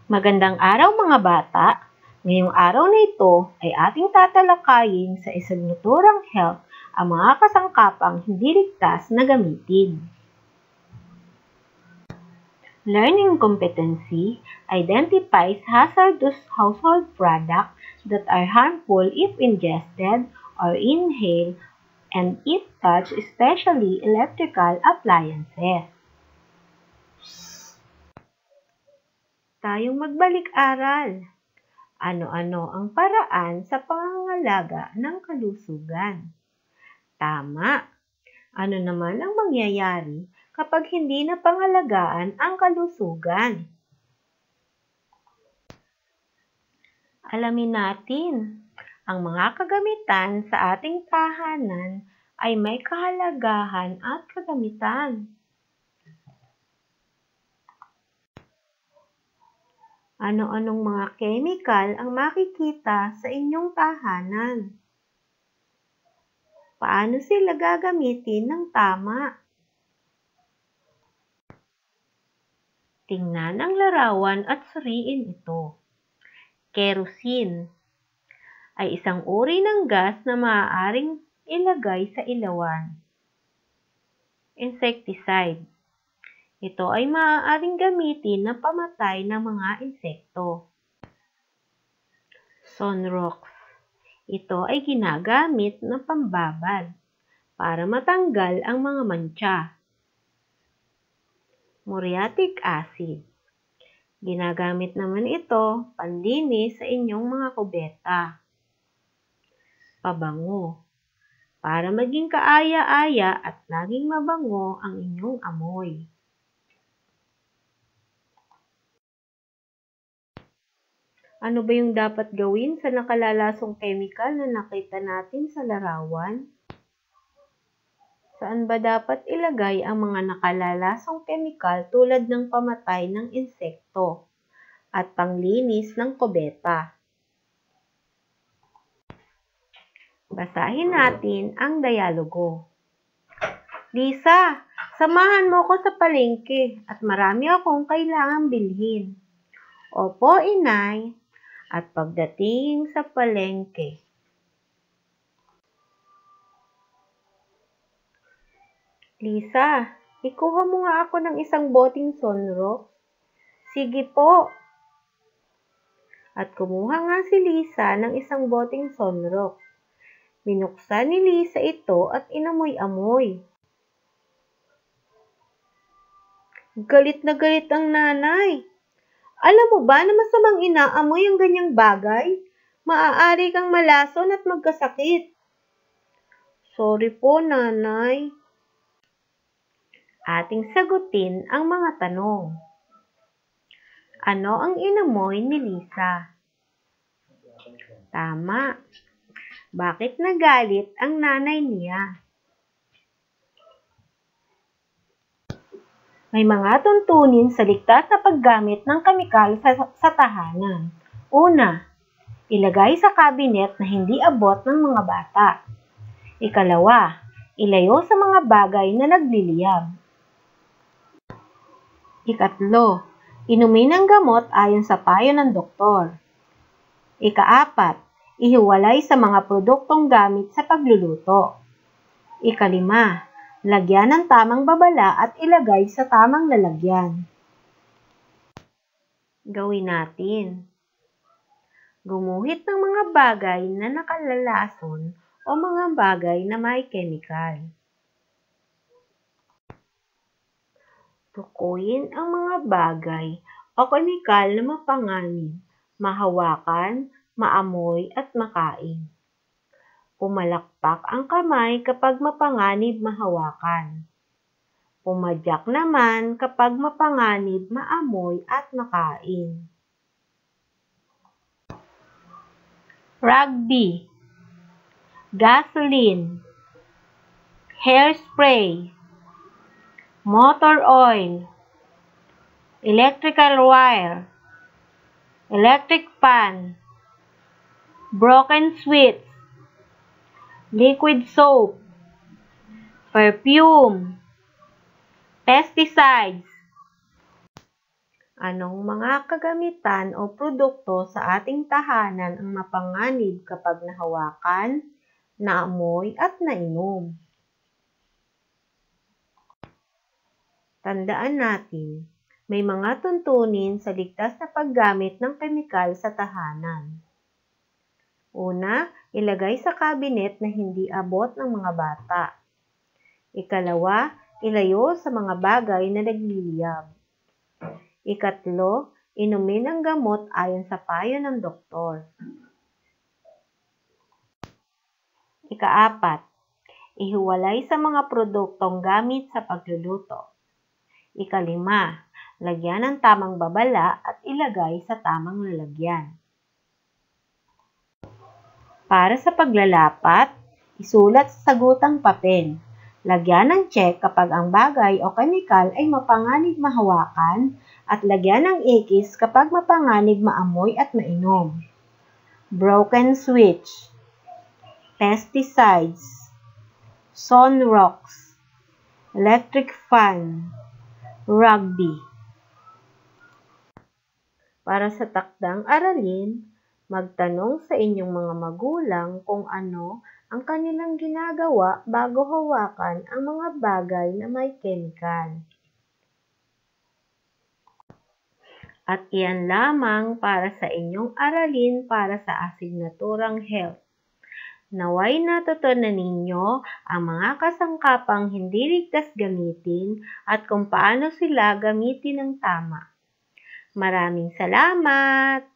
Magandang araw mga bata! Ngayong araw na ito ay ating tatalakayin sa isinurang health ang mga kasangkapang hindi ligtas na gamitin. Learning competency identifies hazardous household products that are harmful if ingested or inhaled and if touched, especially electrical appliances. Tayong magbalik-aral. Ano-ano ang paraan sa pangangalaga ng kalusugan? Tama. Ano naman ang mangyayari kapag hindi na pangalagaan ang kalusugan? Alamin natin. Ang mga kagamitan sa ating tahanan ay may kahalagahan at kagamitan. Ano-anong mga chemical ang makikita sa inyong tahanan? Paano sila gagamitin ng tama? Tingnan ang larawan at suriin ito. Kerosene ay isang uri ng gas na maaaring ilagay sa ilawan. Insecticide. Ito ay maaaring gamitin na pamatay ng mga insekto. Sunrox. Ito ay ginagamit na pambabad para matanggal ang mga mantsa. Muriatic acid. Ginagamit naman ito panlinis sa inyong mga kubeta. Pabango. Para maging kaaya-aya at laging mabango ang inyong amoy. Ano ba yung dapat gawin sa nakalalasong chemical na nakita natin sa larawan? Saan ba dapat ilagay ang mga nakalalasong chemical tulad ng pamatay ng insekto at panglinis ng kubeta? Basahin natin ang dialogo. Lisa, samahan mo ko sa palengke at marami akong kailangang bilhin. Opo, inay. At pagdating sa palengke, Lisa, ikuha mo nga ako ng isang boteng Sunrox. Sige po. At kumuha nga si Lisa ng isang boteng Sunrox. Binuksan ni Lisa ito at inamoy-amoy. Galit na galit ang nanay. Alam mo ba na masamang inaamoy ang ganyang bagay? Maaari kang malason at magkasakit. Sorry po, nanay. Ating sagutin ang mga tanong. Ano ang inamoy ni Lisa? Tama. Bakit nagalit ang nanay niya? May mga tuntunin sa ligtas na paggamit ng kemikal sa tahanan. Una, ilagay sa kabinet na hindi abot ng mga bata. Ikalawa, ilayo sa mga bagay na nagliliyab. Ikatlo, inumin ang gamot ayon sa payo ng doktor. Ikaapat, ihiwalay sa mga produktong gamit sa pagluluto. Ikalima, lagyan ng tamang babala at ilagay sa tamang lalagyan. Gawin natin. Gumuhit ng mga bagay na nakalalason o mga bagay na may chemical. Tukuyin ang mga bagay o chemical na mapanganib, mahawakan, maamoy at makain. Pumalakpak ang kamay kapag mapanganib mahawakan. Pumadyak naman kapag mapanganib maamoy at makain. Rugby, gasoline, hairspray, motor oil, electrical wire, electric fan, broken switch, liquid soap, perfume, pesticides, Anong mga kagamitan o produkto sa ating tahanan ang mapanganib kapag nahawakan, naamoy at nainom? Tandaan natin, may mga tuntunin sa ligtas na paggamit ng kemikal sa tahanan. Una, ilagay sa kabinet na hindi abot ng mga bata. Ikalawa, ilayo sa mga bagay na nagliliyab. Ikatlo, inumin ang gamot ayon sa payo ng doktor. Ikaapat, ihiwalay sa mga produktong gamit sa pagluluto. Ikalima, lagyan ng tamang babala at ilagay sa tamang lalagyan. Para sa paglalapat, isulat sa sagutang papel. Lagyan ng check kapag ang bagay o kemikal ay mapanganib mahawakan at lagyan ng X kapag mapanganib maamoy at mainom. Broken switch, pesticides, sunrocks, electric fan, rugby. Para sa takdang aralin, magtanong sa inyong mga magulang kung ano ang kanilang ginagawa bago hawakan ang mga bagay na may kemikal. At iyan lamang para sa inyong aralin para sa asignaturang health. Naway natutunan ninyo ang mga kasangkapang hindi ligtas gamitin at kung paano sila gamitin ng tama. Maraming salamat!